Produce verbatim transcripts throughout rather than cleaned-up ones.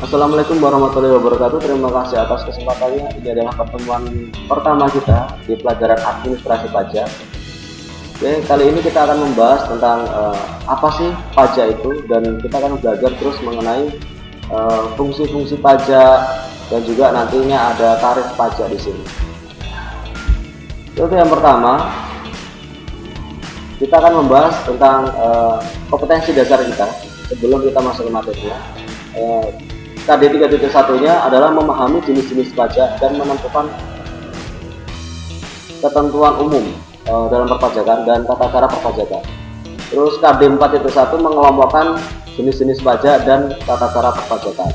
Assalamualaikum warahmatullahi wabarakatuh. Terima kasih atas kesempatannya. Ini adalah pertemuan pertama kita di pelajaran administrasi pajak. Oke, kali ini kita akan membahas tentang uh, apa sih pajak itu, dan kita akan belajar terus mengenai fungsi-fungsi uh, pajak, dan juga nantinya ada tarif pajak di sini. Itu yang pertama, kita akan membahas tentang uh, kompetensi dasar kita sebelum kita masuk ke materinya. Uh, K D tiga titik satu-nya adalah memahami jenis-jenis pajak dan menentukan ketentuan umum e, dalam perpajakan dan tata cara perpajakan. Terus K D empat titik satu mengelompokkan jenis-jenis pajak dan tata cara perpajakan.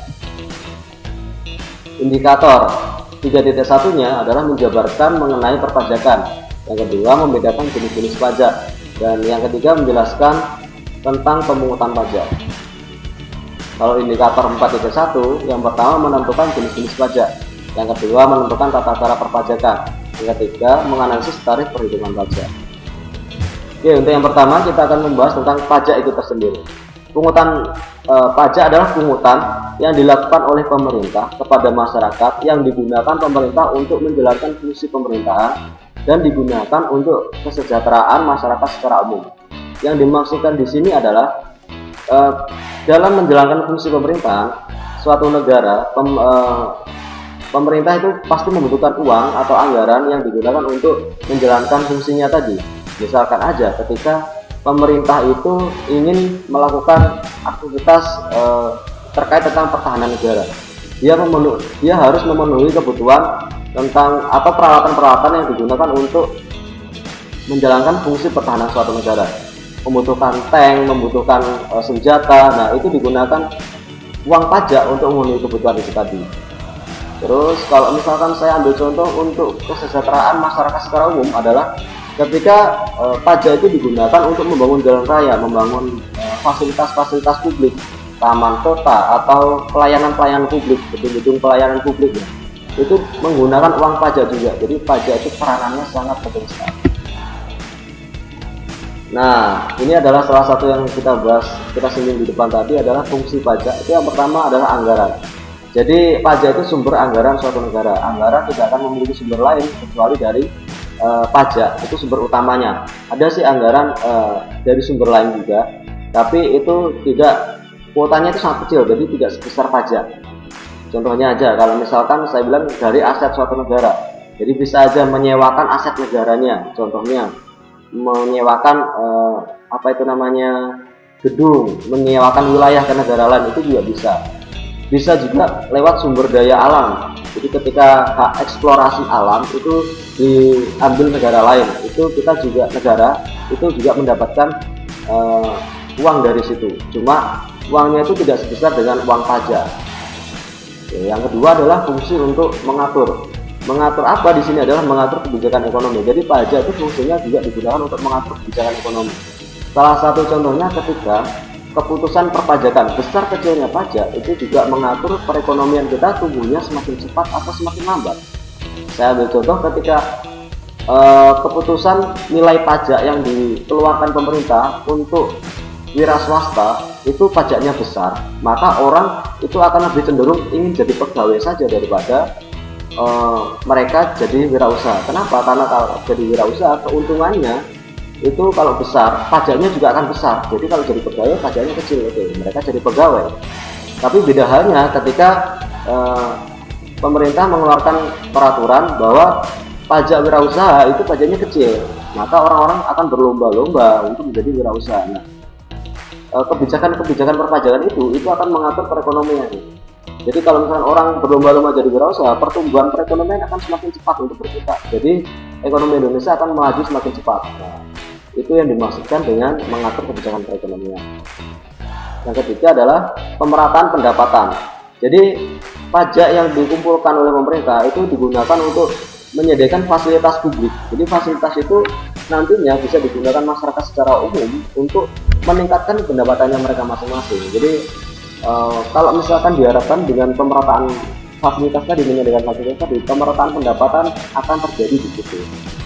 Indikator tiga titik satu-nya adalah menjabarkan mengenai perpajakan. Yang kedua, membedakan jenis-jenis pajak, dan yang ketiga menjelaskan tentang pemungutan pajak. Kalau indikator empat titik satu, yang pertama menentukan jenis-jenis pajak, yang kedua menentukan tata cara perpajakan, yang ketiga menganalisis tarif perhitungan pajak. Oke, untuk yang pertama kita akan membahas tentang pajak itu tersendiri. Pungutan e, pajak adalah pungutan yang dilakukan oleh pemerintah kepada masyarakat, yang digunakan pemerintah untuk menjalankan fungsi pemerintahan dan digunakan untuk kesejahteraan masyarakat secara umum. Yang dimaksudkan di sini adalah Uh, dalam menjalankan fungsi pemerintahan suatu negara, pem, uh, pemerintah itu pasti membutuhkan uang atau anggaran yang digunakan untuk menjalankan fungsinya tadi. Misalkan aja ketika pemerintah itu ingin melakukan aktivitas uh, terkait tentang pertahanan negara, dia memenuhi, dia harus memenuhi kebutuhan tentang atau peralatan-peralatan yang digunakan untuk menjalankan fungsi pertahanan suatu negara. Membutuhkan tank, membutuhkan uh, senjata. Nah, itu digunakan uang pajak untuk memenuhi kebutuhan itu tadi. Terus kalau misalkan saya ambil contoh untuk kesejahteraan masyarakat secara umum adalah ketika uh, pajak itu digunakan untuk membangun jalan raya, membangun fasilitas-fasilitas uh, publik, taman kota, atau pelayanan-pelayanan publik, gedung-gedung pelayanan publik, ya. Itu menggunakan uang pajak juga. Jadi pajak itu peranannya sangat penting sekali. Nah, ini adalah salah satu yang kita bahas, kita singgung di depan tadi adalah fungsi pajak. Itu yang pertama adalah anggaran. Jadi pajak itu sumber anggaran suatu negara. Anggaran tidak akan memiliki sumber lain kecuali dari e, pajak. Itu sumber utamanya. Ada sih anggaran e, dari sumber lain juga, tapi itu tidak, kuotanya itu sangat kecil, jadi tidak sebesar pajak. Contohnya aja, kalau misalkan saya bilang dari aset suatu negara, jadi bisa aja menyewakan aset negaranya. Contohnya menyewakan eh, apa itu namanya gedung, menyewakan wilayah ke negara lain, itu juga bisa. Bisa juga lewat sumber daya alam. Jadi ketika hak eksplorasi alam itu diambil negara lain, itu kita juga negara itu juga mendapatkan eh, uang dari situ. Cuma uangnya itu tidak sebesar dengan uang pajak. Oke, yang kedua adalah fungsi untuk mengatur. Mengatur apa di sini adalah mengatur kebijakan ekonomi. Jadi pajak itu fungsinya juga digunakan untuk mengatur kebijakan ekonomi. Salah satu contohnya ketika keputusan perpajakan, besar kecilnya pajak itu juga mengatur perekonomian kita tumbuhnya semakin cepat atau semakin lambat. Saya ambil contoh ketika eh, keputusan nilai pajak yang dikeluarkan pemerintah untuk wira swasta itu pajaknya besar, maka orang itu akan lebih cenderung ingin jadi pegawai saja daripada Uh, mereka jadi wirausaha. Kenapa? Karena kalau jadi wirausaha keuntungannya itu kalau besar, pajaknya juga akan besar. Jadi kalau jadi pegawai pajaknya kecil, oke, mereka jadi pegawai. Tapi beda halnya ketika uh, pemerintah mengeluarkan peraturan bahwa pajak wirausaha itu pajaknya kecil, maka orang-orang akan berlomba-lomba untuk menjadi wirausaha. Nah, uh, kebijakan-kebijakan perpajakan itu itu akan mengatur perekonomian. Jadi kalau misalkan orang berlomba-lomba jadi wirausaha, pertumbuhan perekonomian akan semakin cepat untuk berputar. Jadi ekonomi Indonesia akan melaju semakin cepat. Nah, itu yang dimaksudkan dengan mengatur kebijakan perekonomian. Yang ketiga adalah pemerataan pendapatan. Jadi pajak yang dikumpulkan oleh pemerintah itu digunakan untuk menyediakan fasilitas publik. Jadi fasilitas itu nantinya bisa digunakan masyarakat secara umum untuk meningkatkan pendapatannya mereka masing-masing. Jadi Uh, kalau misalkan diharapkan dengan pemerataan fasilitas tadi, menyediakan fasilitas tadi, pemerataan pendapatan akan terjadi di situ.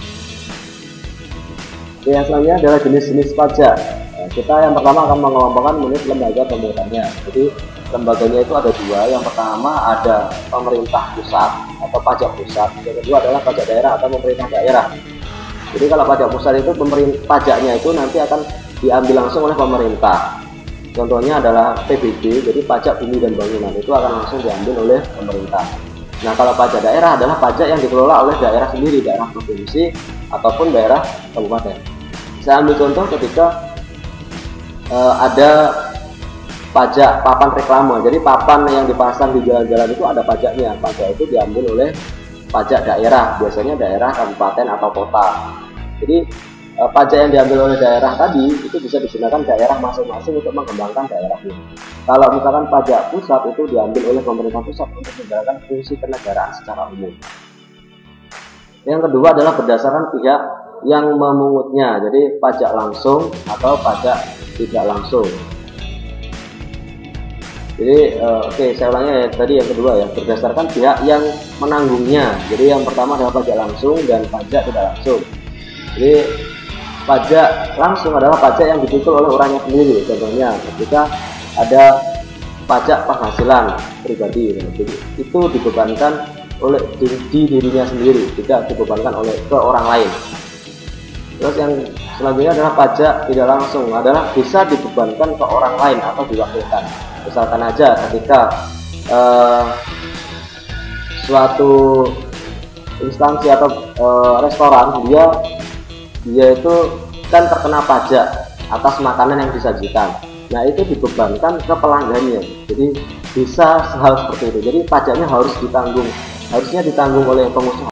Oke, yang selanjutnya adalah jenis-jenis pajak. Nah, kita yang pertama akan mengelompokkan mengenai lembaga pemungutannya. Jadi lembaganya itu ada dua. Yang pertama ada pemerintah pusat atau pajak pusat, yang kedua adalah pajak daerah atau pemerintah daerah. Jadi kalau pajak pusat itu pemerintah pajaknya itu nanti akan diambil langsung oleh pemerintah. Contohnya adalah P B B, jadi pajak bumi dan bangunan itu akan langsung diambil oleh pemerintah. Nah, kalau pajak daerah adalah pajak yang dikelola oleh daerah sendiri, daerah provinsi ataupun daerah kabupaten. Saya ambil contoh ketika eh, ada pajak papan reklame. Jadi papan yang dipasang di jalan-jalan itu ada pajaknya. Pajak itu diambil oleh pajak daerah, biasanya daerah, kabupaten atau kota. Jadi eh, pajak yang diambil oleh daerah tadi itu bisa digunakan daerah masing-masing untuk mengembangkan daerahnya. Kalau misalkan pajak pusat itu diambil oleh pemerintah pusat untuk menjalankan fungsi kenegaraan secara umum. Yang kedua adalah berdasarkan pihak yang memungutnya, jadi pajak langsung atau pajak tidak langsung. Jadi uh, oke okay, saya ulangi ya, tadi yang kedua ya, berdasarkan pihak yang menanggungnya. Jadi yang pertama adalah pajak langsung dan pajak tidak langsung. Jadi pajak langsung adalah pajak yang dipikul oleh orangnya sendiri. Contohnya ketika ada pajak penghasilan pribadi, jadi itu dibebankan oleh di, di dirinya sendiri, tidak dibebankan oleh ke orang lain. Terus yang selanjutnya adalah pajak tidak langsung, adalah bisa dibebankan ke orang lain atau diwakilkan. Misalkan aja ketika eh, suatu instansi atau eh, restoran dia dia itu kan terkena pajak atas makanan yang disajikan. Nah, itu dibebankan ke pelanggannya. Jadi bisa hal seperti itu. Jadi pajaknya harus ditanggung, harusnya ditanggung oleh pengusaha.